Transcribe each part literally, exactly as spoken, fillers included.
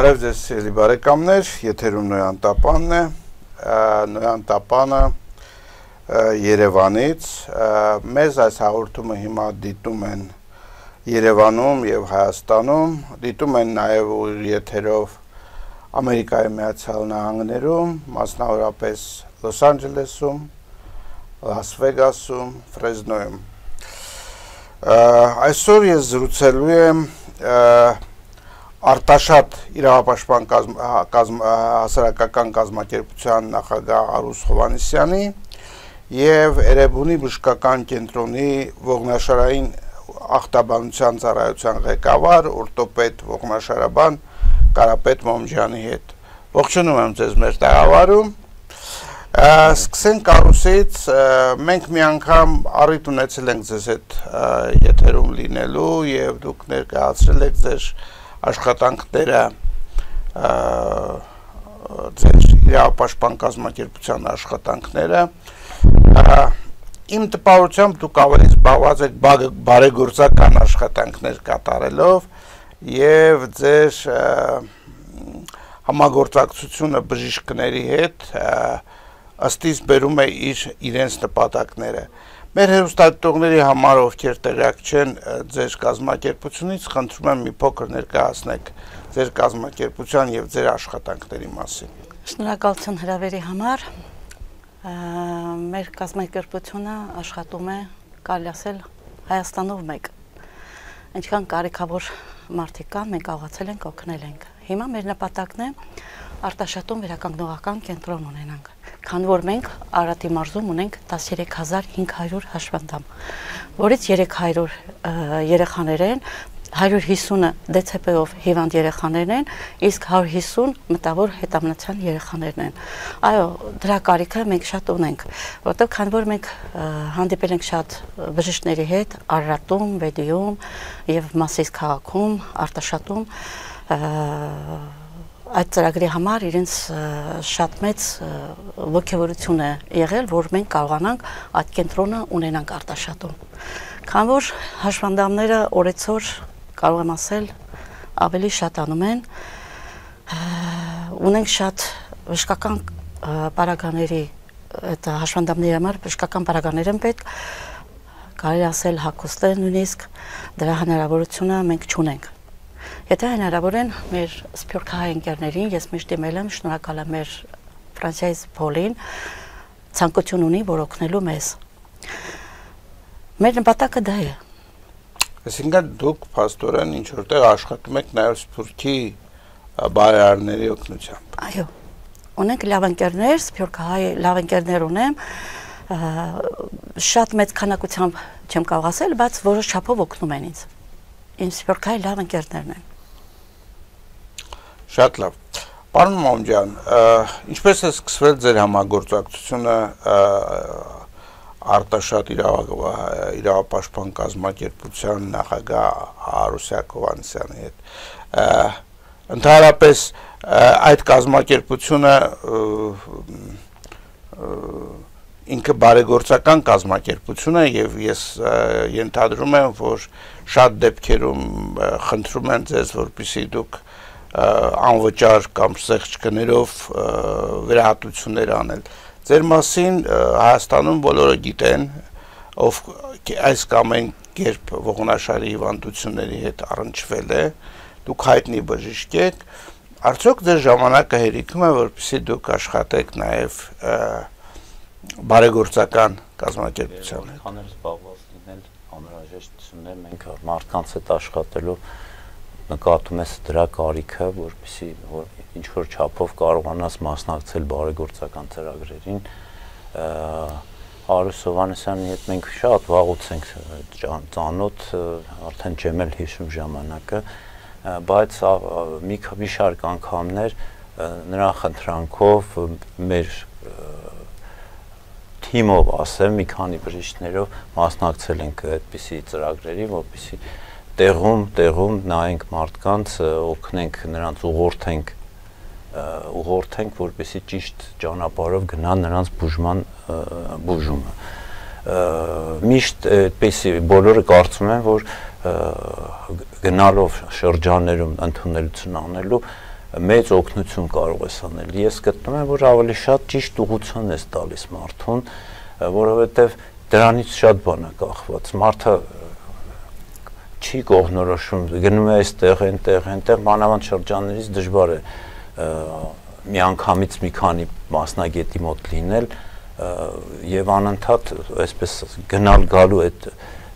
Բարև ձեզ սիրելի բարեկամներ, եթերում Նոյան Տապանն է, Նոյան Տապանը Երևանից, մեզ այս հաղորդումը հիմա դիտում են Երևանում և Հայաստանում, դիտում են նաև եթերով Ամերիկայի Միացյալ Նահանգներում, մասնավորապես Լոս Անջելեսում, Լաս Վեգասում, Ֆրեզնոյում։ Այսօր ես զրուցելու եմ Արտաշատ իրավապաշտպան հասարակական կազմակերպության նախագահ Արուս Հովհաննիսյանի և Էրեբունի բժշկական կենտրոնի ողնաշարային ախտաբանության ծառայության ղեկավար, օրտոպեդ ողնաշարաբան Կարապետ Մոմջյանի հետ։ Ողջունում եմ ձեզ մեր տաղավարում։ Սկսենք Արուսից, մենք մի անգամ առիթ ունեցել ենք ձեզ հետ եթերում լինելու և դուք ներկայացրել եք ձեր աշխատանքները ձեր իրավապաշտպան կազմակերպության աշխատանքները իմ տպավորությամբ դուք ավելի զբաղված եք բարեգործական աշխատանքներ կատարելով և ձեր համագործակցությունը բժիշկների հետ ըստ իս բերում է իր իրենց նպատակները։ Մեր հեռուստադիտողների համար, ովքեր տեղյակ չեն ձեր կազմակերպությունից, խնդրում եմ մի փոքր ներկայացնեք ձեր կազմակերպության և ձեր աշխատանքների մասին։ Շնորհակալություն հրավերի համար։ Մեր կազմակերպությունը աշխատում է, կարելի ասել, Հայաստանով մեկ։ Ինչքան կարիքավոր մարդիկ կան, մենք կարողացել ենք օգնել ենք։ Հիմա մեր նպատակն է Արտաշատում վերականգնողական կենտրոն ունենանք, քանի որ մենք Արարատի մարզում ունենք տասներեք հազար հինգ հարյուր հաշվանդամ, որից երեք հարյուր երեխաներ են, հարյուր հիսունը դե ցե պե-ով հիվանդ երեխաներն են, իսկ հարյուր հիսուն մտավոր հետամնացան երեխաներն են։ Այո, դրա կարիքը մենք շատ ունենք, որովհետև քանի որ մենք հանդիպել ենք շատ բժիշկների հետ Արարատում, Բեդիում և Մասիս քաղաքում, Արտաշատում, այդ ծրագրի համար իրենց շատ մեծ ոգևորություն է եղել, որ մենք կարողանանք այդ կենտրոնը ունենանք Արտաշատում։ Քանի որ հաշվանդամները օրեցօր կարող եմ ասել ավելի շատանում են, ունենք շատ բժշկական պարագաների, այդ հաշվանդամների համար բժշկական պարագաներ են պետք, կարելի ասել հագուստներ նույնիսկ, դրա հնարավորությունը մենք չունենք։ Եթե հնարավոր են մեր սփյուռքահայ ընկերներին, ես միշտ իմել եմ, շնորհակալ եմ մեր Ֆրանսիայից Փոլին, ցանկություն ունի, որ օգնելու մեզ։ Մեր նպատակը դա է։ Այսինքն դուք փաստորեն ինչ որտեղ աշխատում եք նաև սփյուռքի բարերարների օգնությամբ։ Այո, ունենք լավ ընկերներ, սփյուռքահայ լավ ընկերներ ունեմ, շատ մեծ քանակությամբ չեմ կարող ասել, բայց որոշ չափով օգնում են ինձ։ Իմ սփյուռքահայ լավ ընկերներն են։ Շատ լավ։ Պարոն Մոմջյան, ինչպես է սկսվել ձեր համագործակցությունը Արտաշատ իրավապաշտպան կազմակերպության նախագահ Արուս Հովհաննիսյանի հետ։ Ընդհանրապես այդ կազմակերպությունը ինքը բարեգործական կազմակերպություն է և ես ենթադրում եմ, որ շատ դեպքերում խնդրում են ձեզ, որպեսզի դուք անվճար կամ սեղճկներով վերահատություններ անել։ Ձեր մասին Հայաստանում բոլորը գիտեն, ով այս կամ այն կերպ ողնաշարի հիվանդությունների հետ առնչվել է, դուք հայտնի բժիշկ եք, արդյոք ձեր ժամանակը հերիքում է, որպեսզի դուք աշխատեք նաև բարեգործական կազմակերպության հետ։ Քաներ զբաղված լինել անհրաժեշտություններ, մենք մարդկանց հետ աշխատելու նկատում ես դրա կարիքը, որպեսզի ինչ որ չափով կարողանաս մասնակցել բարեգործական ծրագրերին։ Արուս Հովհաննիսյանի հետ մենք շատ վաղուց ենք ծանոթ, արդեն չեմ էլ հիշում ժամանակը, բայց մի շարք անգամներ նրա խնդրանքով մեր թիմով ասեմ, մի քանի բժիշկներով մասնակցել ենք այդպիսի ծրագրերի, որպեսզի տեղում, տեղում նայենք մարդկանց, օգնենք նրանց, ուղղորդենք, ուղղորդենք, որպեսզի ճիշտ ճանապարհով գնան նրանց բուժման բուժումը։ Միշտ այդպիսի բոլորը կարծում են, որ գնալով շրջաններում ընդունելություն անելու մեծ օգնություն կարող ես անել։ Ես գտնում եմ, որ ավելի շատ ճիշտ ուղղություն ես տալիս մարդուն, որովհետև դրանից շատ բան է կախված։ Մարդը չի կողնորոշում, գնում է այստեղ, այնտեղ, այնտեղ մանավանդ շրջաններից դժվար է միանգամից մի քանի մասնագետի մոտ լինել եւ անընդհատ այսպես գնալ գալու այդ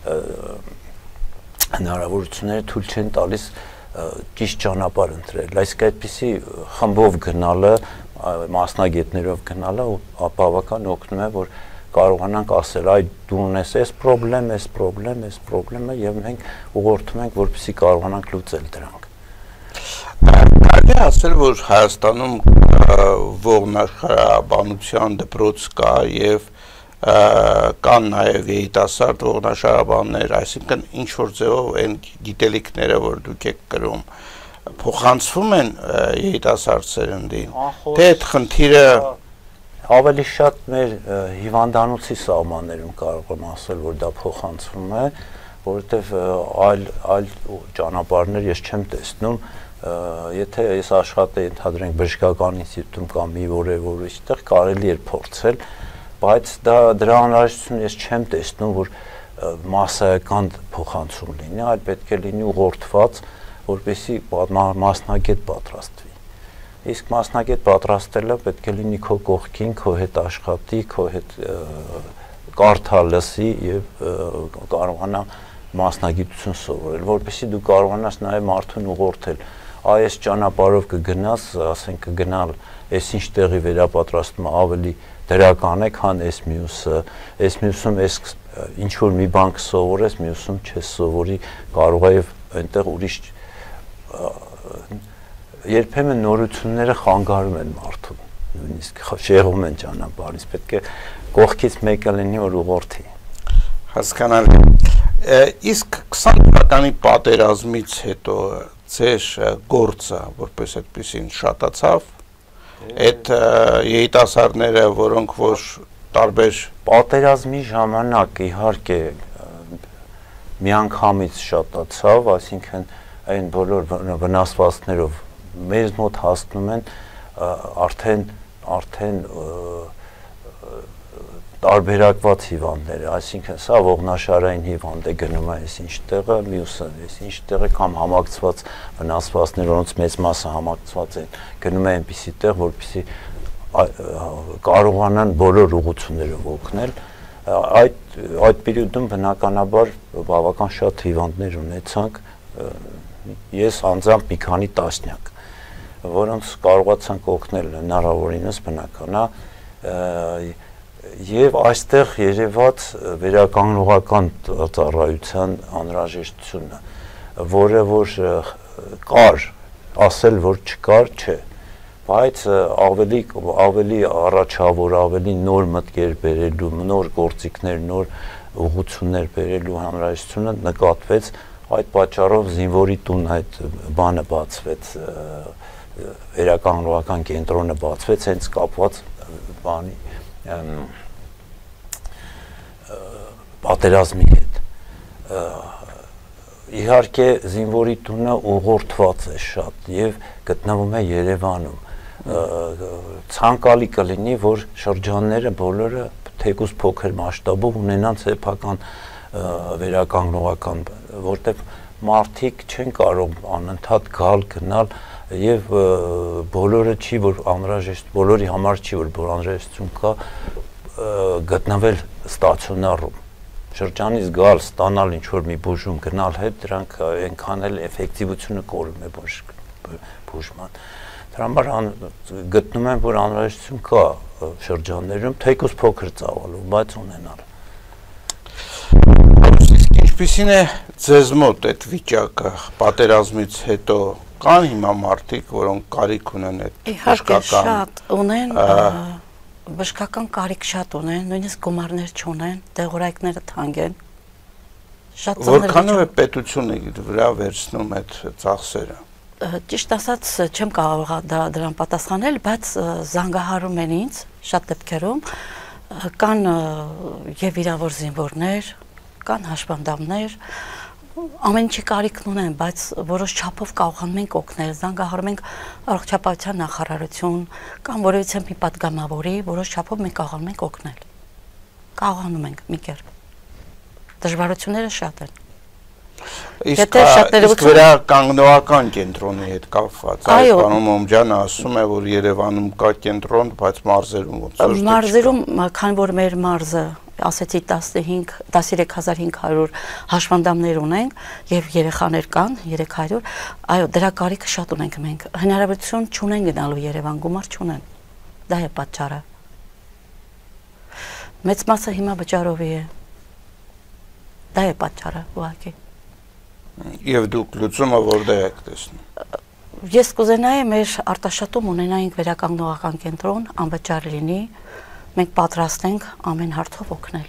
հնարավորությունները թույլ չեն տալիս ճիշտ ճանապարհ ընտրել։ Այսինքն այդպիսի խմբով գնալը, մասնագետներով գնալը բավական օգնում է, որ կարողանանք ասել, այ դու ունես այս խնդրեմ, այս խնդրեմ, այս խնդրեմը եւ մենք ուղղորդում ենք, որպեսզի կարողանանք լուծել դրանք։ Կարելի է ասել, որ Հայաստանում ողնաշարաբանության դպրոց կա եւ կան նաև երիտասարդ ողնաշարաբաններ, այսինքն ինչ որ ձևով այն գիտելիքները, որ դուք եք կրում, փոխանցվում են երիտասարդ սերնդին, թե այդ խնդիրը ավելի շատ մեր հիվանդանոցի սահմաններում կարող եմ ասել, որ դա փոխանցվում է, որովհետև այլ այլ ճանապարհներ ես չեմ տեսնում, եթե ես աշխատեի ընդհանրենք բժշկական ինստիտուտում կամ մի որևէ այստեղ կարելի էր փորձել, բայց դա դրա անհրաժեշտություն ես չեմ տեսնում, որ մասսայական փոխանցում լինի, այլ պետք է լինի ուղղորդված, որպեսզի մասնագետ պատրաստվի։ Իսկ մասնագետ պատրաստելը պետք է լինի քո կողքին, քո հետ աշխատի, քո հետ կարդա լսի եւ կարողանա մասնագիտություն սովորել, որպեսզի դու կարողանաս նաեւ մարդուն ուղղորդել։ Այս ճանապարհով կգնաս, ասենք կգնալ, այսինչ տեղի վերապատրաստումը ավելի դրական է, քան այս մյուսը, այս մյուսում այս ինչ որ մի բան կսովորես, մյուսում չես սովորի, կարող է այնտեղ ուրիշ երբեմն նորությունները խանգարում են մարդուն, նույնիսկ շեղում են ճանապարհից, պետք է կողքից մեկը լինի, որ ուղղորդի։ Հասկանալի։ Իսկ քսան թվականի պատերազմից հետո ձեր գործը, որպես այդպեսին շատացավ, այդ երիտասարդները, որոնք որ տարբեր պատերազմի ժամանակ իհարկե միանգամից շատացավ, այսինքն այն բոլոր վնասվածքներով մեզ մոտ հասնում են արդեն արդեն տարբերակված հիվանդներ, այսինքն սա ողնաշարային հիվանդ է գնում է այսինչ տեղը, մյուսը այսինչ տեղը կամ համակցված վնասվածքներ, որոնց մեծ մասը համակցված են, գնում է այնպիսի տեղ, որպեսզի կարողանան բոլոր ուղղություններով օգնել, այդ այդ պերիոդում բնականաբար բավական շատ հիվանդներ ունեցանք, ես անձամբ մի քանի տասնյակ, որոնց կարողացանք օգնել հնարավորինս բնական է, եւ այստեղ երևաց վերականգնողական ծառայության անհրաժեշտությունը, որը որ կար, ասել որ չկար, չէ, բայց ավելի ավելի առաջավոր, ավելի նոր մտքեր բերելու, նոր գործիքներ, նոր ուղղություններ բերելու անհրաժեշտությունը նկատվեց, այդ պատճառով զինվորի տուն այդ բանը բացվեց, վերականգնողական կենտրոնը բացվեց, հենց կապված բանի պատերազմի հետ։ Իհարկե զինվորի տունը ուղղորդված է շատ եւ գտնվում է Երևանում։ Ցանկալի կլինի, որ շրջանները բոլորը թեկուզ փոքր մասշտաբով ունենան սեփական վերականգնողական, որտեղ մարդիկ չեն կարող անընդհատ գալ գնալ եւ բոլորը չի որ անհրաժեշտ բոլորի համար չի որ անհրաժեշտություն կա գտնվել ստացիոնարում շրջանից գալ ստանալ ինչ որ մի բուժում գնալ հետ դրանք այնքան էլ էֆեկտիվությունը կորում է բուժման դրա համար գտնում եմ որ անհրաժեշտություն կա շրջաններում թեկուզ փոքր ծավալով բայց ունենալ ինչպիսին է ձեզ մոտ այդ վիճակը պատերազմից հետո կան հիմա մարդիկ, որոնք կարիք ունեն այդ բժշկական շատ ունեն, բժշկական կարիք շատ ունեն, նույնիսկ գումարներ չունեն, դեղորայքները թանկ են։ Շատ Որքանով է պետությունը վրա վերցնում այդ ծախսերը։ Ճիշտ ասած, չեմ կարող դրան պատասխանել, բայց զանգահարում են ինձ շատ դեպքերում, կան եւ վիրավոր զինվորներ, կան հաշվանդամներ, ամեն ինչի կարիքն ունեն, բայց որոշ չափով կարողանում ենք օգնել, զանգահարում ենք առողջապահության նախարարություն կամ որևիցե մի պատգամավորի, որոշ չափով մենք կարողանում ենք օգնել։ Կարողանում ենք մի կերպ։ Դժվարությունները շատ են։ Իսկ իսկ վերականգնողական կենտրոնի հետ կապված, այ պարոն Մոմջանը ասում է, որ Երևանում կա կենտրոն, բայց մարզերում ոնց որ մարզերում, քանի որ մեր մարզը ասեցի տասնհինգ տասնյոթ հազար հինգ հարյուր հաշվանդամներ ունենք եւ երեխաներ կան երեք հարյուր, այո, դրա կարիքը շատ ունենք մենք։ Հնարավորություն չունեն գնալու Երևան, գումար չունեն։ Դա է պատճառը։ Մեծ մասը հիմա վճարովի է։ Դա է պատճառը, ուղղակի։ Եվ դուք լուծումը որտեղ եք տեսնում։ Ես կուզենայի մեր արտաշատում ունենայինք վերականգնողական կենտրոն, անվճար լինի, մենք պատրաստ ենք ամեն հարցով օգնել։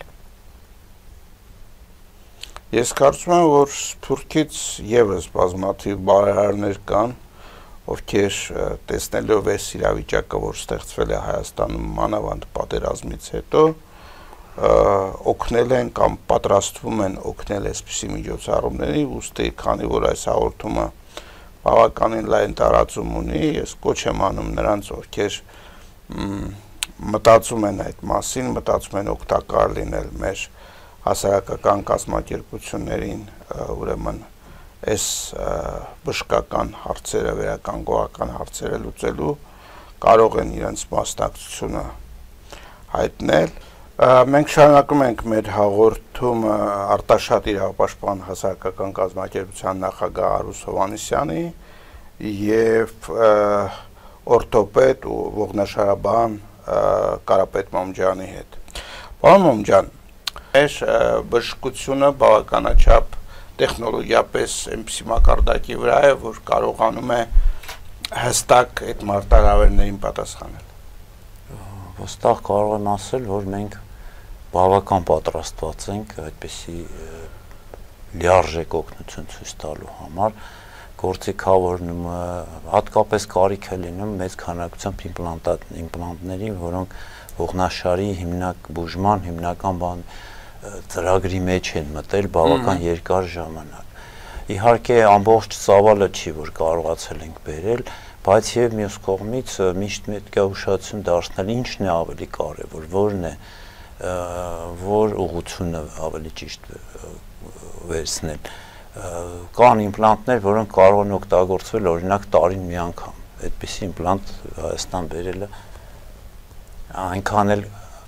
Ես կարծում եմ, որ Սփյուռքից եւս բազմաթիվ բարերարներ կան, ովքեր տեսնելով այս իրավիճակը, որ ստեղծվել է Հայաստանում մանավանդ պատերազմից հետո, օգնել են կամ պատրաստվում են օգնել այսպիսի միջոցառումների, ուստի քանի որ այս հաղորդումը բավականին լայն տարածում ունի, ես կոչ եմ անում նրանց, ովքեր մտածում են այդ մասին, մտածում են օգտակար լինել մեր հասարակական կազմակերպություններին, ուրեմն այս բժշկական հարցերը, վերականգնողական հարցերը լուծելու, կարող են իրենց մասնակցությունը հայտնել։ Մենք շարունակում ենք մեր հաղորդումը Արտաշատ իրավապաշտպան հասարակական կազմակերպության նախագահ Արուս Հովհաննիսյանի եւ օրթոպեդ ու ողնաշարաբան Կարապետ Մոմջանի հետ։ Պարոն Մոմջան, այս բժշկությունը բավականաչափ տեխնոլոգիապես այնպիսի մակարդակի վրա է, որ կարողանում է հստակ այդ մարտահրավերներին պատասխանել։ Ոստեղ կարող եմ ասել, որ մենք բավական պատրաստված ենք այդպիսի լիարժեք օգնություն ցույց տալու համար, գործիքավորումը, հատկապես կարիք է լինում մեծ քանակությամբ իմպլանտների, որոնք ողնաշարի հիմնակ բուժման հիմնական բան ծրագրի մեջ են մտել բավական երկար ժամանակ։ Իհարկե ամբողջ ծավալը չի, որ կարողացել ենք բերել, բայց եւ մյուս կողմից միշտ պետք է ուշադրություն դարձնել ինչն է ավելի կարևոր, որն է, որ ուղղությունը ավելի ճիշտ վերցնել։ Կան իմպլանտներ, որոնք կարող են օգտագործվել օրինակ տարին մի անգամ։ Այդպիսի իմպլանտ Հայաստան բերելը այնքան էլ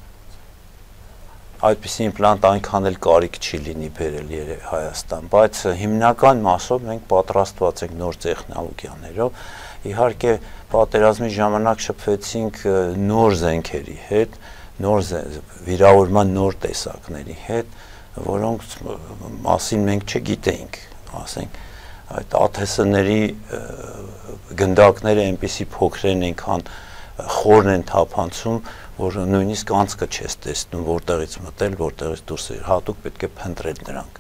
այդպիսի իմպլանտ այնքան էլ կարիք չի լինի բերել Հայաստան, բայց հիմնական մասով մենք պատրաստված ենք նոր տեխնոլոգիաներով։ Իհարկե պատերազմի ժամանակ շփվեցինք նոր զենքերի հետ, նոր վիրավորման նոր տեսակների հետ, որոնք մասին մենք չգիտեինք, ասենք այդ աթեսների գնդակները այնպիսի փոքր են, այնքան խորն են թափանցում, որ նույնիսկ անցքը չես տեսնում, որտեղից մտել, որտեղից դուրս էր, հատուկ պետք է փնտրել նրանք։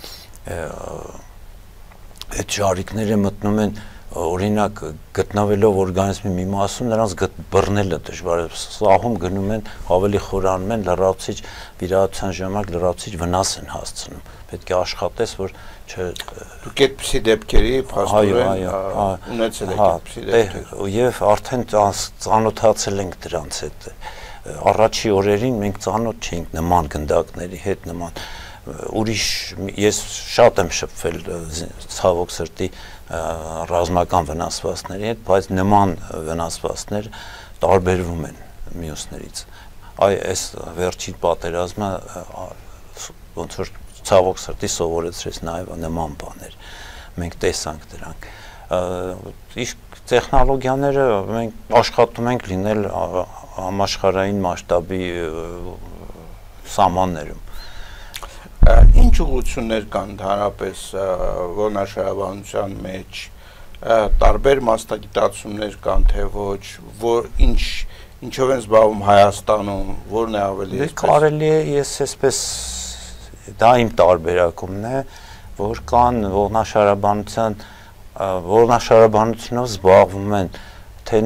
Այդ ժարիկները մտնում են օրինակ գտնվելով օրգանիզմի մի մասում, նրանց բռնելը դժվար է, սահում գնում են, ավելի խորանում են, լրացուցիչ վիրահատության ժամանակ լրացուցիչ վնաս են հասցնում։ Պետք է աշխատես, որ դուք այդպիսի դեպքերի փաստորեն ունեցել եք այդպիսի դեպքեր։ Եվ արդեն ծանոթացել ենք դրանց հետ։ Առաջի օրերին մենք ծանոթ չէինք նման գնդակների հետ, նման ուրիշ ես շատ եմ շփվել ցավոք սրտի ռազմական վնասվածքների հետ, բայց նման վնասվածքներ տարբերվում են մյուսներից։ Այ այս վերջին պատերազմը ոնց որ ցավոք սրտի սովորեցրեց նաև նման բաներ։ Մենք տեսանք դրանք։ Իսկ տեխնոլոգիաները մենք աշխատում ենք լինել համաշխարհային մասշտաբի սահմաններում։ Ինչ ուղղություններ կան ընդհանրապես ողնաշարաբանության մեջ, տարբեր մասնագիտացումներ կան, թե ոչ, որ ինչ ինչով են զբաղվում Հայաստանում, որն է ավելի այսպես։ Կարելի է ես այսպես դա իմ տարբերակումն է, որ կան ողնաշարաբանության ողնաշարաբանությունով զբաղվում են թե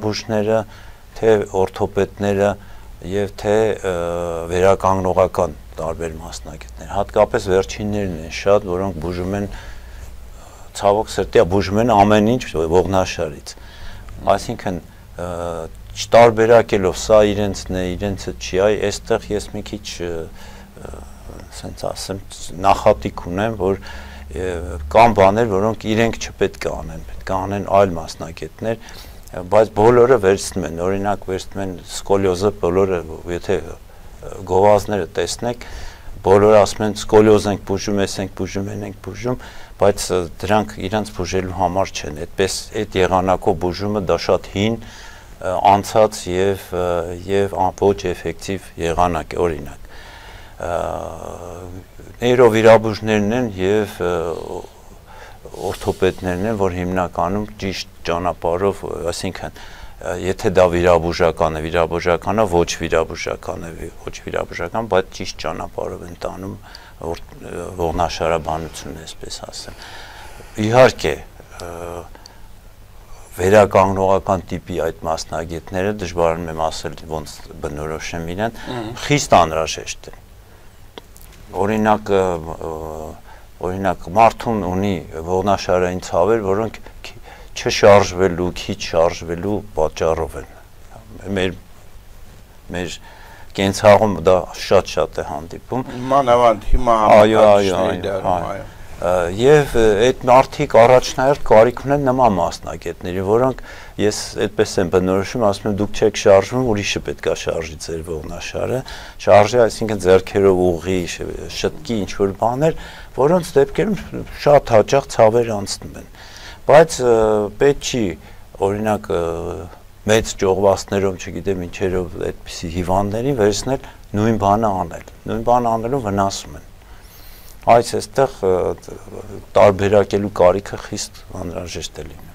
նեյրովիրաբույժները, թե օրթոպեդները եւ թե վերականգնողական տարբեր մասնագետներ, հատկապես վերջիններն են շատ, որոնք բուժում են ցավոք սրտի բուժում են ամեն ինչ ողնաշարից։ Այսինքն չտարբերակելով սա իրենցն է, իրենցը չի, այ այստեղ ես մի քիչ ասենց ասեմ նախատիկ ունեմ, որ կան բաներ, որոնք իրենք չպետք է անեն, պետք է անեն այլ մասնագետներ, բայց բոլորը վերցնում են, օրինակ վերցնում են սկոլիոզը, բոլորը եթե գովազները տեսնեք, բոլորը ասում են սկոլիոզ ենք բուժում, ես ենք բուժում, են ենք բուժում, բայց դրանք իրանց բուժելու համար չեն, այդպես այդ եղանակով բուժումը դա շատ հին, անցած եւ եւ ոչ էֆեկտիվ եղանակ է, օրինակ նեյրովիրաբույժներն են եւ օրթոպեդներն են, որ հիմնականում ճիշտ ճանապարհով, այսինքն եթե դա վիրաբուժական է, վիրաբուժականը ոչ վիրաբուժական է, ոչ վիրաբուժական, բայց ճիշտ ճանապարհով են տանում ողնաշարաբանությունը, այսպես ասեմ։ Իհարկե վերականգնողական տիպի այդ մասնագետները դժվարանում եմ ասել ոնց բնորոշեմ իրեն, խիստ անհրաժեշտ են։ Օրինակ օրինակ մարդուն ունի ողնաշարային ցավեր, որոնք չշարժվելու, քիչ շարժվելու պատճառով են։ Մեր մեր կենցաղում դա շատ-շատ է հանդիպում։ Մանավանդ հիմա այո, եւ այդ մարդիկ առաջնահերթ կարիք ունեն նման մասնագետների, որոնք ես այդպես եմ բնորոշում, ասում եմ դուք չեք շարժվում, ուրիշը պետք է շարժի ձեր ողնաշարը, շարժի, այսինքն ձեռքերով ուղղի, շտկի ինչ-որ բաներ, որոնց դեպքերում շատ հաճախ ցավեր անցնում են։ Բայց պետք չի, օրինակ մեծ ճողվածներով, չգիտեմ ինչերով այդպիսի հիվանդներին վերցնել նույն բանը անել, նույն բանը անելով վնասում են։ Այս այստեղ տարբերակելու կարիքը խիստ անհրաժեշտ է լինում։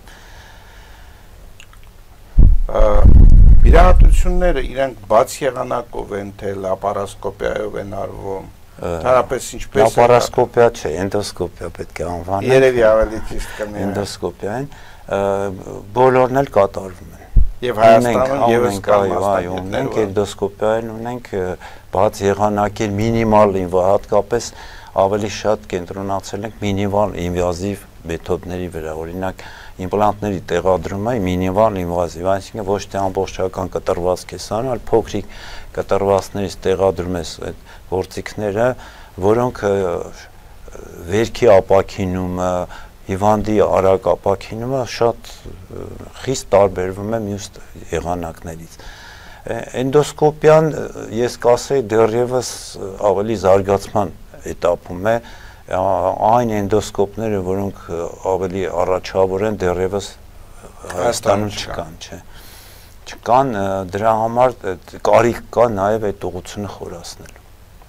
Վիրահատությունները իրենք բաց եղանակով են, թե լապարասկոպիայով են արվում։ Թարապես ինչպես է։ Լապարասկոպիա չէ, էնդոսկոպիա պետք է անվանել։ Երևի ավելի ճիշտ կլինի։ Էնդոսկոպիային բոլորն էլ կատարվում են։ Եվ Հայաստանում եւս կան մասնագետներ, ունենք էնդոսկոպիային, ունենք բաց եղանակել մինիմալ հատկապես ավելի շատ կենտրոնացել ենք մինիմալ ինվազիվ մեթոդների վրա, օրինակ իմպլանտների տեղադրումը մինիմալ ինվազիվ, այսինքն ոչ թե ամբողջական կտրվածք է անում, այլ փոքրիկ կտրվածքներից տեղադրում ես այդ գործիքները, որոնք վերքի ապակինումը, հիվանդի արագ ապակինումը շատ խիստ տարբերվում է մյուս եղանակներից։ Էնդոսկոպիան ես կասեի դեռևս ավելի զարգացման էտապում է, այն էնդոսկոպները, որոնք ավելի առաջավոր են, դեռևս Հայաստանում չկան, չէ։ Չկան, դրա համար կարիք կա նաև այդ ուղղությունը խորացնելու։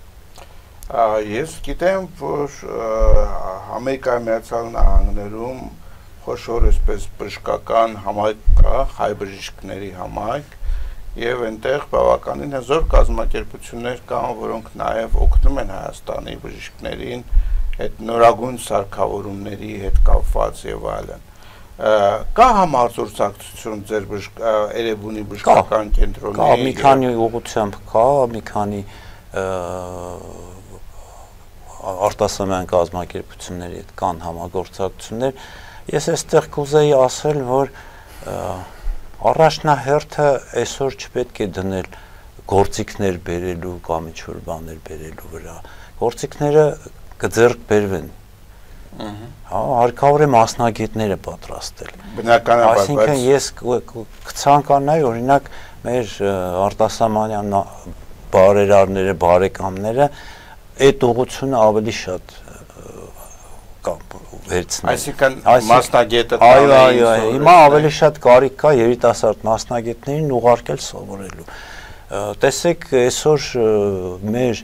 Ես գիտեմ, որ Ամերիկայի Միացյալ Նահանգներում խոշոր այսպես բժշկական համայնք կա, հայ բժիշկների համայնք, եւ այնտեղ բավականին հզոր կազմակերպություններ կան, որոնք նաեւ օգնում են Հայաստանի բժիշկներին այդ նորագույն սարքավորումների հետ կապված եւ այլն։ Կա համարձակցություն ձեր Էրեբունի բժշկական կենտրոնի։ Կա մի քանի ուղղությամբ կա, մի քանի արտասահման կազմակերպությունների հետ կան համագործակցություններ։ Ես այստեղ կուզեի ասել, որ առաջնահերթը այսօր չպետք է դնել գործիքներ բերելու կամ ինչ-որ բաներ բերելու վրա։ Գործիքները կձեռք բերվեն։ Հա, հարկավոր է մասնագետները պատրաստել։ Բնականաբար, այսինքն ես կցանկանայի, օրինակ, մեր արտասահմանյան բարերարները, բարեկամները այդ ուղղությունը ավելի շատ վերցնել։ Այսինքն մասնագետը այո, այո, հիմա ավելի շատ կարիք կա երիտասարդ մասնագետներին ուղարկել սովորելու։ Տեսեք, այսօր մեր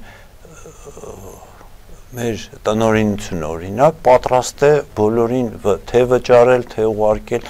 մեր տնօրինությունը օրինակ պատրաստ է բոլորին թե վճարել, թե ուղարկել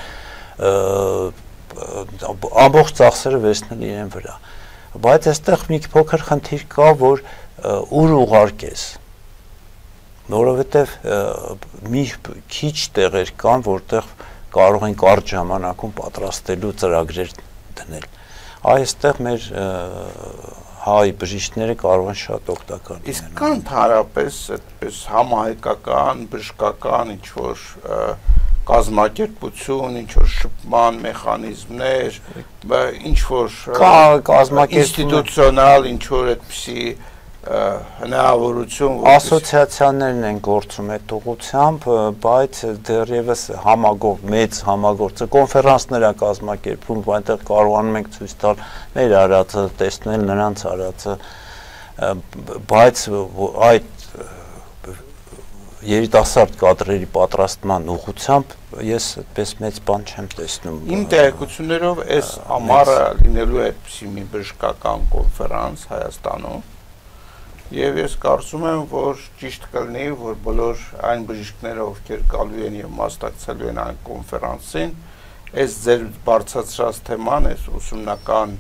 ամբողջ ծախսերը վերցնել իրեն վրա։ Բայց այստեղ մի փոքր խնդիր կա, որ ուր ուղարկես, որովհետև մի քիչ տեղեր կան, որտեղ կարող են կարճ ժամանակում պատրաստելու ծրագրեր դնել։ Այստեղ մեր հայ բժիշկները կարող են շատ օգտակար լինել։ Իսկ կան հարաբերս այդպես համահայկական, բժշկական ինչ-որ կազմակերպություն, ինչ-որ շփման մեխանիզմներ, ինչ-որ ինստիտուցիոնալ, ինչ-որ այդպիսի հնարավորություն ասոցիացիաներն են գործում այդ ուղղությամբ, բայց դեռևս համագործ մեծ համագործը կոնֆերանսներ է կազմակերպում, այնտեղ կարողանում ենք ցույց տալ մեր արածը, տեսնել նրանց արածը, բայց այդ երիտասարդ կադրերի պատրաստման ուղղությամբ ես այդպես մեծ բան չեմ տեսնում։ Իմ տեղեկություններով այս ամառը լինելու է այդպիսի մի բժշկական կոնֆերանս Հայաստանում, եւ ես կարծում եմ, որ ճիշտ կլինի, որ բոլոր այն բժիշկները, ովքեր գալու են եւ մասնակցելու են այն կոնֆերանսին, այս ձեր բարձրացրած թեման, այս ուսումնական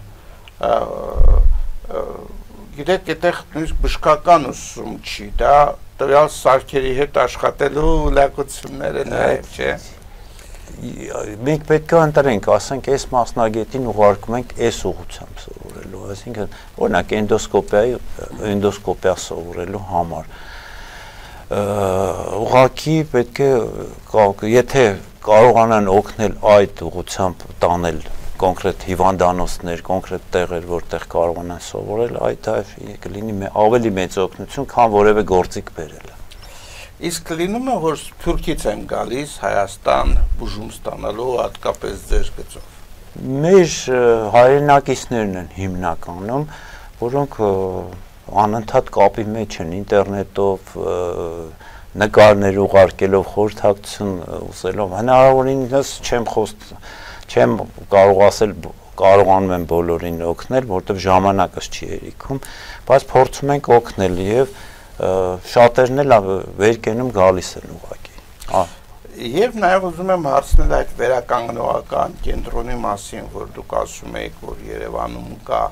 գիտեք, այդտեղ նույնիսկ բժշկական ուսում չի, դա տվյալ սարքերի հետ աշխատելու լակություններ են նաև, չէ։ Մենք պետք է ընտրենք, ասենք, այս մասնագետին ուղարկում ենք այս ուղղությամբ սովորելու, այսինքն, օրինակ էնդոսկոպիայի, էնդոսկոպիա սովորելու համար։ Ուղղակի պետք է, եթե կարողանան օգնել այդ ուղղությամբ տանել կոնկրետ հիվանդանոցներ, կոնկրետ տեղեր, որտեղ կարողանան սովորել, այդ կլինի ավելի մեծ օգնություն, քան որևէ գործիք բերելը։ Իսկ լինում է, որ Թուրքից են գալիս Հայաստան բուժում ստանալու, հատկապես ձեր գծով։ Մեր հայրենակիցներն են հիմնականում, որոնք անընդհատ կապի մեջ են ինտերնետով, նկարներ ուղարկելով, խորհրդակցություն ուզելով, հնարավորինս չեմ խոստ չեմ կարող ասել կարողանում եմ բոլորին օգնել, որտեղ ժամանակս չի երիքում, բայց փորձում ենք օգնել եւ շատերն էլ վերկենում գալիս են ուղղակի։ Եվ նաեւ ուզում եմ հարցնել այդ վերականգնողական կենտրոնի մասին, որ դուք ասում եք, որ Երևանում կա,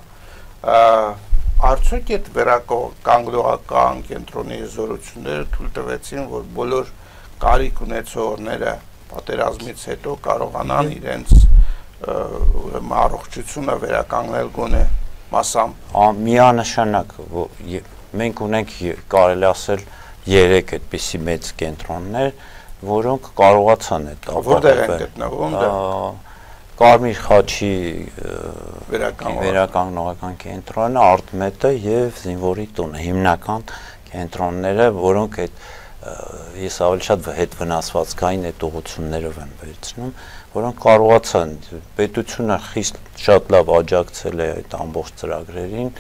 արդյոք այդ վերականգնողական կենտրոնի զորությունները թույլ տվեցին, որ բոլոր կարիք ունեցողները պատերազմից հետո կարողանան իրենց առողջությունը վերականգնել գոնե մասամբ։ Միանշանակ մենք ունենք կարելի ասել երեք այդպիսի մեծ կենտրոններ, որոնք կարողացան այդ Որտեղ են գտնվում դա։ Կարմիր խաչի վերականգնողական կենտրոնը, Արտմետը եւ Զինվորի տունը հիմնական կենտրոնները, որոնք այդ ես ավելի շատ հետ վնասվածքային այդ ուղղություններով եմ վերցնում, որոնք կարողացան, պետությունը խիստ շատ լավ աջակցել է այդ ամբողջ ծրագրերին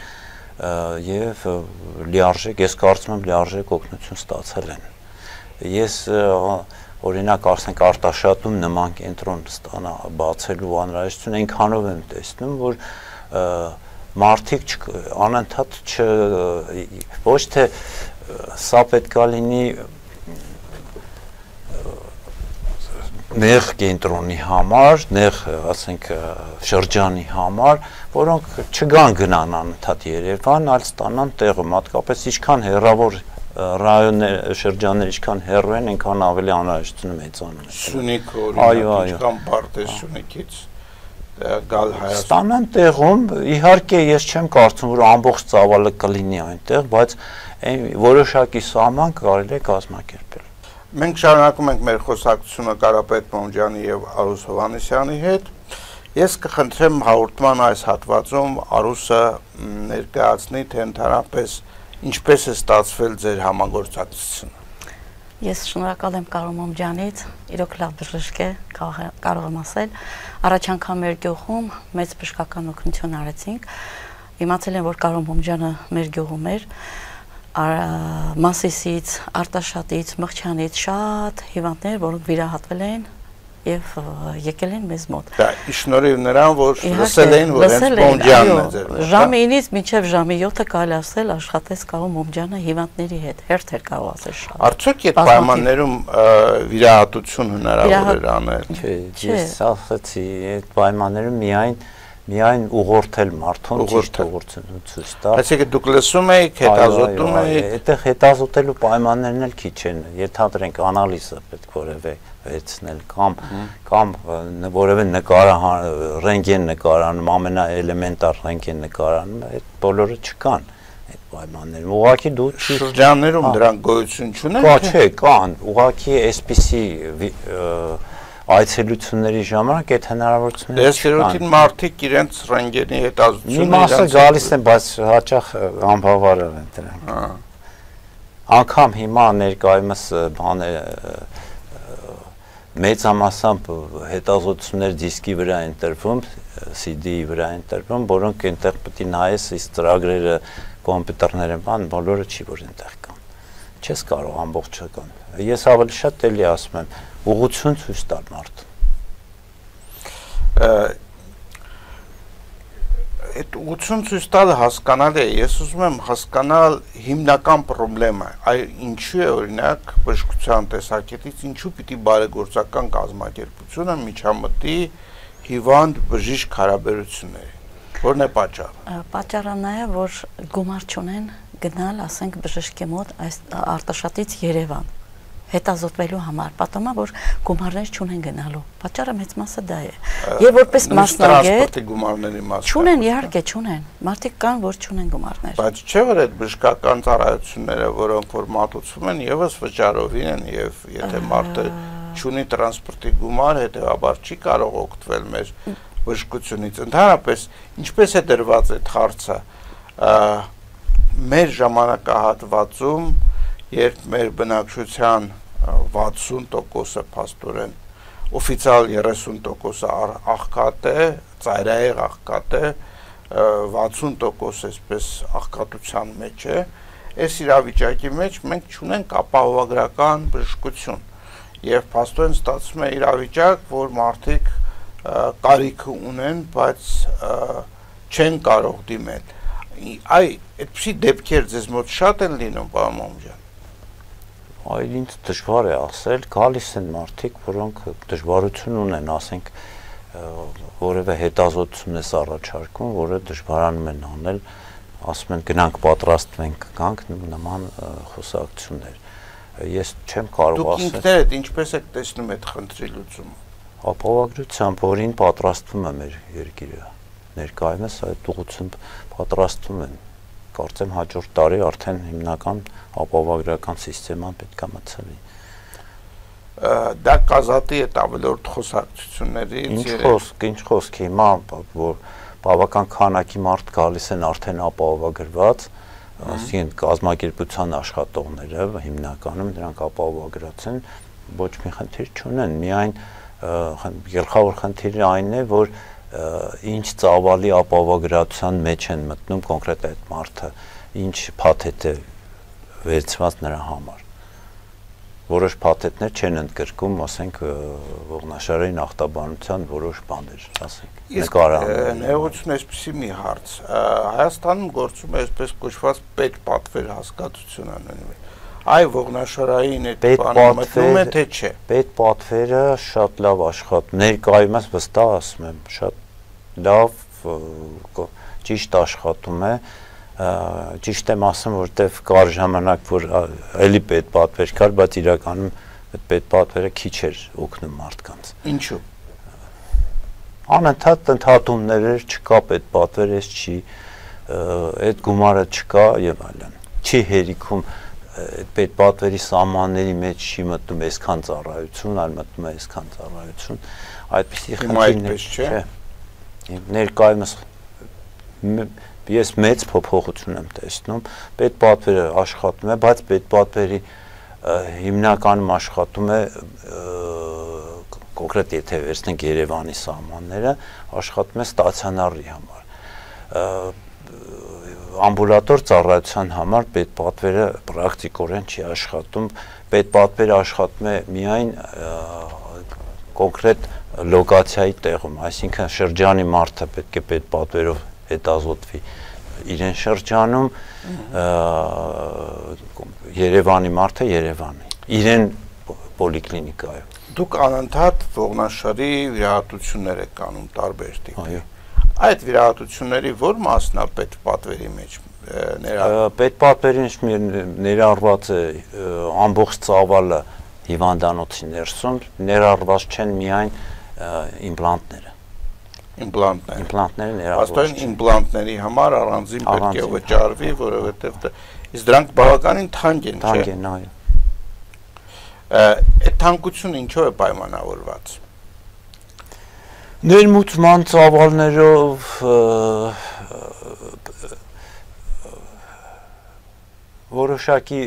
եւ լիարժեք, ես կարծում եմ լիարժեք օգնություն ստացել են։ Ես օրինակ ասենք Արտաշատում նման կենտրոն ստանա բացելու անհրաժեշտություն այնքանով եմ տեսնում, որ մարդիկ անընդհատ ոչ թե սա պետք է լինի նեղ կենտրոնի համար, նեղ, ասենք, շրջանի համար, որոնք չգան գնան անընդհատ Երևան, այլ ստանան տեղում, հատկապես ինչքան հեռավոր ռայոններ, շրջաններ ինչքան հեռու են, այնքան ավելի անհրաժեշտությունը մեծանում է։ Սյունիք, օրինակ, ինչքան բարդ է Սյունիքից գալ Հայաստան։ Ստանան տեղում, իհարկե ես չեմ կարծում, որ ամբողջ ծավալը կլինի այնտեղ, բայց որոշակի սահման կարելի է կազմակերպել։ Մենք շարունակում ենք մեր խոսակցությունը Կարապետ Մոմջյանի եւ Արուս Հովհաննիսյանի հետ։ Ես կխնդրեմ հաղորդման այս հատվածում Արուսը ներկայացնի, թե ընդհանրապես ինչպես է ստացվել ձեր համագործակցությունը։ Ես շնորհակալ եմ Կարո Մոմջյանից, իրոք լավ բժիշկ է, կարող եմ ասել։ Առաջ անգամ մեր գյուղում մեծ բժշկական օգնություն արեցինք։ Իմացել եմ, որ Կարո Մոմջյանը մեր գյուղում էր, Մասիսից, Արտաշատից, Մղջյանից շատ հիվանդներ, որոնք վիրահատվել են եւ եկել են մեզ մոտ։ Դա շնորհիվ նրան, որ լսել էին, որ հենց Մոմջյանն է ձեր։ Ժամը ինից մինչև ժամը յոթը կարելի ասել աշխատեց Կարո Մոմջյանը հիվանդների հետ, հերթ էր կարող ասել շատ։ Արդյոք այդ պայմաններում վիրահատություն հնարավոր էր անել։ Չէ, ես ասացի, այդ պայմաններում միայն միայն ուղղորդել մարդուն ճիշտ ուղղություն ցույց տալ։ Այսինքն դուք լսում եք, հետազոտում եք, այդտեղ հետազոտելու պայմաններն էլ քիչ են, ենթադրենք անալիզը պետք որևէ վերցնել կամ կամ որևէ նկարահան ռենտգեն նկարանում, ամենաէլեմենտար ռենտգեն նկարանում, այդ բոլորը չկան այդ պայմաններում։ Ուղղակի դու շրջաններում դրանք գոյություն չունեն։ Կա, չէ, կան, ուղղակի այսպիսի այցելությունների ժամանակ այդ հնարավորությունները չկան։ Դեսերոտին մարդիկ իրենց ռենտգենի հետազոտությունը մի մասը գալիս են, բայց հաճախ անբավարար են դրանք։ Անկամ հիմա ներկայումս բան է մեծամասամբ հետազոտություններ դիսկի վրա են տրվում, սի դի-ի վրա են տրվում, որոնք այնտեղ պետք է նայես, իսկ ծրագրերը կոմպյուտերներ են, բան բոլորը չի որ այնտեղ կան։ Չես կարող ամբողջը կան։ Ես ավելի շատ էլի ասում եմ, ուղղություն ցույց տալ մարդուն։ Այդ ուղղություն ցույց տալը հասկանալ է, ես ուզում եմ հասկանալ հիմնական խնդրեմը, այ ինչու է օրինակ բժշկության տեսակետից ինչու պիտի բարեգործական կազմակերպությունը միջամտի հիվանդ բժիշկ հարաբերությունների։ Որն է պատճառը։ Պատճառը նա է, որ գումար չունեն գնալ, ասենք բժշկի մոտ այս Արտաշատից Երևան հետազոտվելու համար, պատմա որ գումարներ չունեն գնալու։ Պատճառը մեծ մասը դա է։ Եվ որպես մասնագետ գումարների մասը չունեն, իհարկե չունեն։ Մարդիկ կան, որ չունեն գումարներ։ Բայց չէ՞ որ այդ բժշկական ծառայությունները, որոնք որ մատուցվում են, եւս վճարովին են եւ եթե մարդը չունի տրանսպորտի գումար, հետեւաբար չի կարող օգտվել մեր բժշկությունից։ Ընդհանրապես, ինչպես է դրված այդ հարցը, մեր ժամանակահատվածում, երբ մեր բնակչության վաթսուն տոկոսը փաստորեն օֆիցիալ երեսուն տոկոսը աղքատ է, ծայրահեղ աղքատ է, վաթսուն տոկոս այսպես աղքատության մեջ է, այս իրավիճակի մեջ մենք չունենք ապահովագրական բժշկություն եւ փաստորեն ստացվում է իրավիճակ, որ մարդիկ կարիք ունեն, բայց չեն կարող դիմել։ Այ այդպիսի դեպքեր ձեզ մոտ շատ են լինում, պարոն Մամուջյան։ Այլ ինձ դժվար է ասել, գալիս են մարդիկ, որոնք դժվարություն ունեն, ասենք, որևէ հետազոտություն է առաջարկում, որը դժվարանում են անել, ասում են գնանք պատրաստվենք, գանք նման խոսակցություններ։ Ես չեմ կարող ասել։ Դուք ինքներդ ինչպես եք տեսնում այդ խնդրի լուծումը։ Ապահովագրությամբ, որին պատրաստվում է մեր երկիրը, ներկայումս այդ ուղղությամբ պատրաստվում են։ Կարծեմ հաջորդ տարի արդեն հիմնական ապահովագրական սիստեման պետք է մտցվի։ Դա կազատի է ավելորդ խոսակցություններից։ Ինչ խոսք, ինչ խոսք, հիմա որ բավական քանակի մարդ գալիս են արդեն ապահովագրված, ասենք կազմակերպության աշխատողները հիմնականում նրանք ապահովագրած են, ոչ մի խնդիր չունեն, միայն գլխավոր խնդիրը այն է, որ ինչ ծավալի ապահովագրության մեջ են մտնում կոնկրետ այդ մարդը, ինչ փաթեթ է վերցված նրա համար։ Որոշ փաթեթներ չեն ընդգրկում, ասենք, ողնաշարային ախտաբանության որոշ բաներ, ասենք։ Իսկ ներողություն այսպեսի մի հարց։ Հայաստանում գործում է այսպես կոչված պետպատվեր հասկացությունը նույնիսկ։ Այ ողնաշարային այդ բանը մտնում է թե չէ։ Պետպատվերը շատ լավ աշխատում, ներկայումս վստահ ասում եմ, շատ լավ ճիշտ աշխատում է, ճիշտ եմ ասում, որտեվ կար ժամանակ, որ էլի պետպատվեր կար, բայց իրականում այդ պետպատվերը քիչ էր օգնում մարդկանց։ Ինչու։ Անընդհատ ընդհատումներ էր, չկա պետպատվեր, էս չի, այդ գումարը չկա եւ այլն։ Չի հերիքում այդ պետպատվերի սահմանների մեջ չի մտնում այսքան ծառայություն, այլ մտնում է այսքան ծառայություն, այդպեսի խնդիրներ չէ։ Ներկայումս ես մեծ փոփոխություն եմ տեսնում, պետպատվերը աշխատում է, բայց պետպատվերի հիմնականում աշխատում է կոնկրետ եթե վերցնենք Երևանի սահմանները, աշխատում է ստացիոնարի համար։ Ամբուլատոր ծառայության համար պետպատվերը պրակտիկորեն չի աշխատում, պետպատվերը աշխատում է միայն կոնկրետ լոկացիայի տեղում, այսինքն շրջանի մարդը պետք է պետպատվերով հետազոտվի իրեն շրջանում, Երևանի մարդը Երևանի, իրեն պոլիկլինիկայում։ Դուք անընդհատ ողնաշարի վիրահատություններ եք անում տարբեր տիպի։ Այդ վիրահատությունների որ մասն է պետպատվերի մեջ ներառված։ Պետպատվերի ներառված է ամբողջ ծավալը հիվանդանոցի ներսում, ներառված չեն միայն իմպլանտները։ Իմպլանտները։ Իմպլանտները ներառված չեն։ Աստորեն իմպլանտների համար առանձին պետք է վճարվի, որովհետև իսկ դրանք բավականին թանկ են, չէ՞։ Թանկ են, այո։ Այդ թանկությունը ինչով է պայմանավորված։ Ներմուծման ծավալներով, որոշակի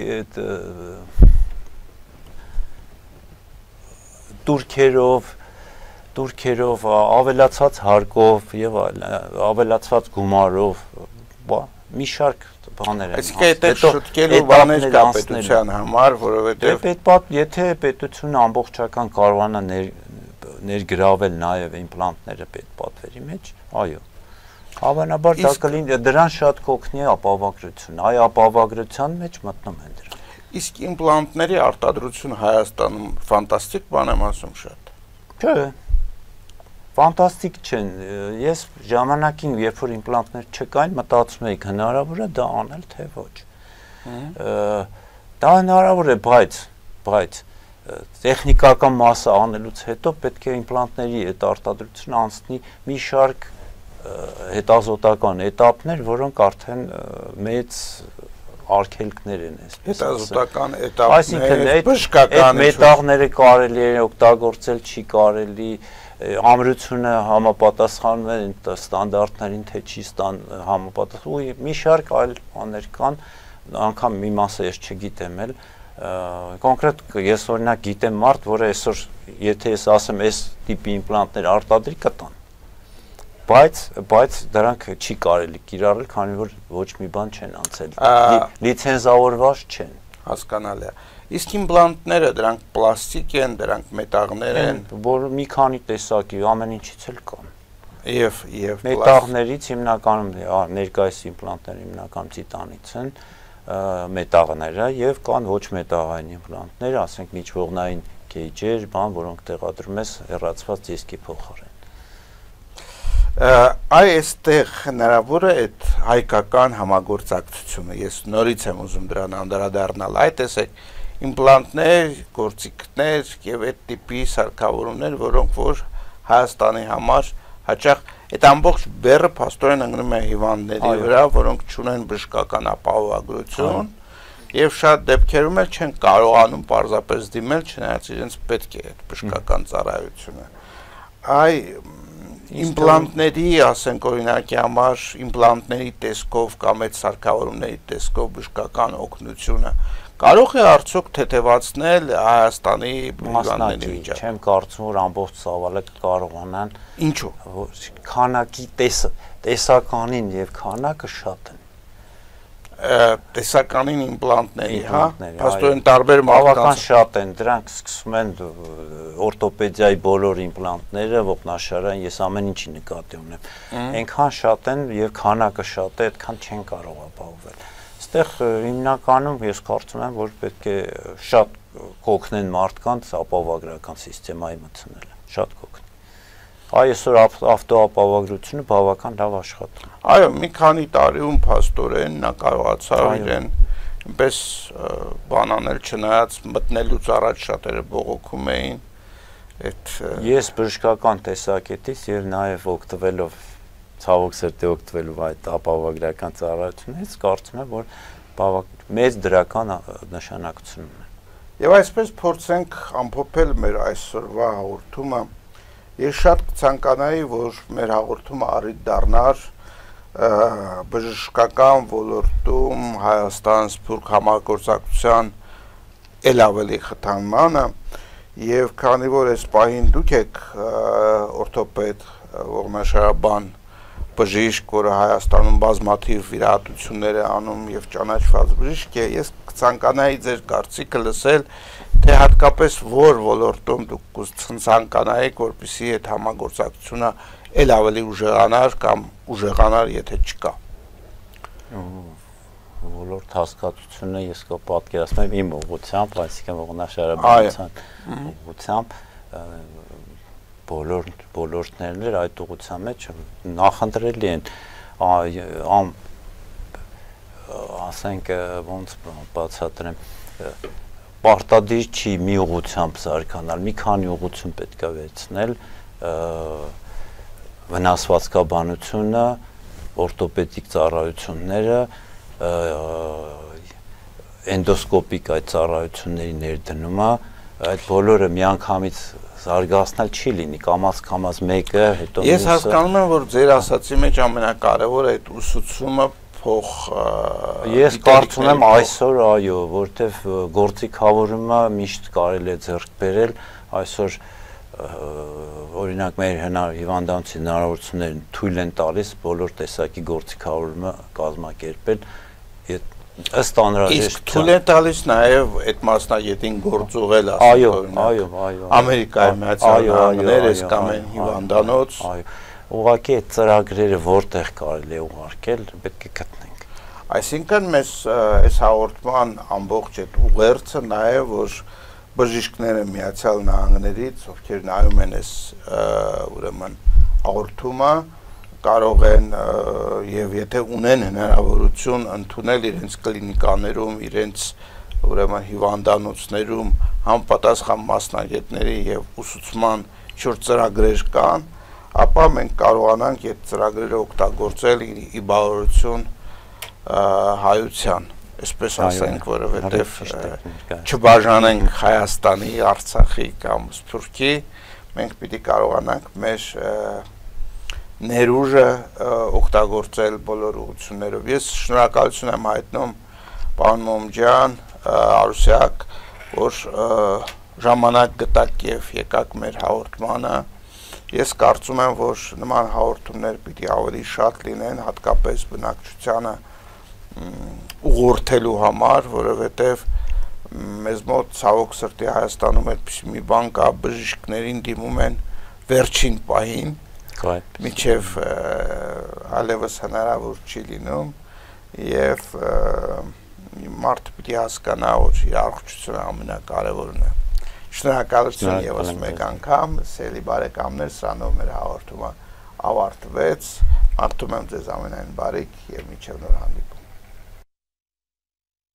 турքերով, турքերով, ավելացած հարկով եւ ավելացած գումարով, մի շարք բաներ են։ Այսինքն այդ շուտկելու բաներ կա պետության համար, որովհետեւ պետպատ, եթե պետությունը ամբողջական կարողանա ներգրավել նաև իմպլանտները պետպատվերի մեջ, այո։ Հավանաբար դա կլինի, դրան շատ կօգնի ապահովագրություն, այ ապահովագրության մեջ մտնում են դրանք։ Իսկ իմպլանտների արտադրությունը Հայաստանում ֆանտաստիկ բան եմ ասում շատ։ Չէ։ Ֆանտաստիկ չեն։ Ես ժամանակին, երբ որ իմպլանտներ չկային, մտածում էի հնարավոր է դա անել, թե ոչ։ Դա հնարավոր է, բայց, բայց տեխնիկական մասը անելուց հետո պետք է իմպլանտների այդ արտադրությունը անցնի մի շարք հետազոտական էտապներ, որոնք արդեն մեծ արգելքներ են, այսպես ասած։ Հետազոտական էտապներ, բժշկական այդ մետաղները կարելի է օգտագործել, չի կարելի, ամրությունը համապատասխանում է ստանդարտներին, թե չի համապատասխանում, ու մի շարք այլ բաներ կան, անգամ մի մասը ես չգիտեմ էլ, կոնկրետ ես օրինակ գիտեմ մարդ, որը այսօր եթե ես ասեմ այս տիպի իմպլանտներ արտադրի կտան, բայց բայց դրանք չի կարելի կիրառել, քանի որ ոչ մի բան չեն անցել, լիցենզավորված չեն։ Հասկանալի է։ Իսկ իմպլանտները դրանք պլաստիկ են, դրանք մետաղներ են, որ մի քանի տեսակի ամեն ինչից էլ կան։ Եվ եւ մետաղներից հիմնականում ներկայիս իմպլանտները հիմնականում տիտանից են, մետաղները եւ կան ոչ մետաղային իմպլանտներ, ասենք միջողնային գեյջեր, բան, որոնք տեղադրում ես հեռացված դիսկի փոխարեն։ Այ այստեղ հնարավոր է այդ հայկական համագործակցությունը, ես նորից եմ ուզում դրան անդրադառնալ, այ տեսեք, իմպլանտներ, գործիքներ եւ այդ տիպի սարքավորումներ, որոնք որ Հայաստանի համար հաճախ այդ ամբողջ բեռը փաստորեն ընկնում է հիվանդների վրա, որոնք չունեն բժշկական ապահովագրություն եւ շատ դեպքերում էլ չեն կարողանում պարզապես դիմել, չնայած իրենց պետք է այդ բժշկական ծառայությունը։ Այ իմպլանտների, ասենք օրինակի համար, իմպլանտների տեսքով կամ այդ սարքավորումների տեսքով բժշկական օգնությունը կարող է արդյոք թեթևացնել Հայաստանի հիվանդների վիճակը։ Չեմ կարծում, որ ամբողջ ծավալը կարողանան։ Ինչու՞։ Քանակի տեսականին եւ քանակը շատ են։ Տեսականին իմպլանտների, հա, փաստորեն տարբեր բավական շատ են, դրանք սկսում են օրթոպեդիայի բոլոր իմպլանտները, ողնաշարային, ես ամեն ինչի նկատի ունեմ։ Այնքան շատ են եւ քանակը շատ է, այդքան չեն կարող ապահովել։ Այստեղ հիմնականում ես կարծում եմ, որ պետք է շատ կօգնեն մարդկանց ապահովագրական սիստեմայի մտցնելը, շատ կօգնի։ Այսօր ավտոապահովագրությունը բավական լավ աշխատում է։ Այո, մի քանի տարիում փաստորեն նա կարողացավ իրեն այնպես բան անել, չնայած մտնելուց առաջ շատերը բողոքում էին այդ ես բժշկական տեսակետից եւ նաեւ օգտվելով ցավոք սրտի օգտվելով այդ ապահովագրական ծառայությունից կարծում եմ, որ բավական մեծ դրական նշանակություն ունի։ Եվ այսպես փորձենք ամփոփել մեր այսօրվա հաղորդումը։ Ես շատ կցանկանայի, որ մեր հաղորդումը առիթ դառնար բժշկական ոլորտում Հայաստան-Սփյուռք համագործակցության ել ավելի խթանմանը եւ քանի որ այս պահին դուք եք օրթոպեդ, ողնաշարաբան բժիշկ, որը Հայաստանում բազմաթիվ վիրահատություններ է անում եւ ճանաչված բժիշկ է, ես կցանկանայի ձեր կարծիքը լսել, թե հատկապես որ ոլորտում դուք ցանկանայիք, որպեսզի այդ համագործակցությունը ել ավելի ուժեղանար կամ ուժեղանար, եթե չկա։ Ոլորտ հասկացությունը ես կա պատկերացնում եմ իմ ուղղությամբ, այսինքն ողնաշարաբանության ուղղությամբ բոլոր ոլորտներն էր այդ ուղղության մեջ նախընտրելի են ամ ասենք ոնց բացատրեմ պարտադիր չի մի ուղղությամբ զարգանալ, մի քանի ուղղություն պետք է վերցնել վնասվածքաբանությունը, օրթոպեդիկ ծառայությունները, էնդոսկոպիկ այդ ծառայությունների ներդնումը, այդ բոլորը միանգամից զարգացնել չի լինի, կամաց-կամաց մեկը, հետո Ես հասկանում եմ, որ ձեր ասացի մեջ ամենակարևորը այդ ուսուցումը փող Ես կարծում եմ այսօր այո, որտեվ գործիքավորումը միշտ կարելի է ձեռք բերել, այսօր օրինակ մեր հիվանդանոցի հնարավորություններն թույլ են տալիս բոլոր տեսակի գործիքավորումը կազմակերպել ըստ անհրաժեշտության։ Իսկ թույլ է տալիս նաև այդ մասնագետին գործուղել այո, այո, այո։ Ամերիկայի Միացյալ Նահանգներ, այս կամ այն հիվանդանոց։ Այո։ Ուղղակի այդ ծրագրերը որտեղ կարելի է ուղարկել, պետք է գտնենք։ Այսինքն մեզ այս հաղորդման ամբողջ այդ ուղերձը նաև որ բժիշկները Միացյալ Նահանգներից, ովքեր նայում են այս ուրեմն հաղորդումը, կարող են եւ եթե ունեն հնարավորություն ընդունել իրենց կլինիկաներում, իրենց ուրեմն հիվանդանոցներում համապատասխան մասնագետների եւ ուսուցման շուրջ ծրագրեր կան, ապա մենք կարողանանք այդ ծրագրերը օգտագործել ի բարօրություն հայության, այսպես ասենք, որովհետեւ չբաժանենք Հայաստանի, Արցախի կամ Սփյուռքի, մենք պիտի կարողանանք մեր ներուժը օգտագործել բոլոր ուղղություններով։ Ես շնորհակալություն եմ հայտնում պարոն Մոմջյան, Արուսյակ, որ ժամանակ գտաք եւ եկաք մեր հաղորդմանը։ Ես կարծում եմ, որ նման հաղորդումներ պիտի ավելի շատ լինեն, հատկապես բնակչությանը ուղղորդելու համար, որովհետեւ մեզ մոտ ցավոք սրտի Հայաստանում այդպիսի մի բան կա, բժիշկներին դիմում են վերջին պահին Միջև այլևս հնարավոր չի լինում եւ մարդը պիտի հասկանա, որ իր առողջությունը ամենակարևորն է։ Շնորհակալություն ևս մեկ անգամ, սիրելի բարեկամներ, սրանով մեր հաղորդումը ավարտվեց։ Մաղթում եմ ձեզ ամենայն բարիք եւ մինչեւ նոր հանդիպում։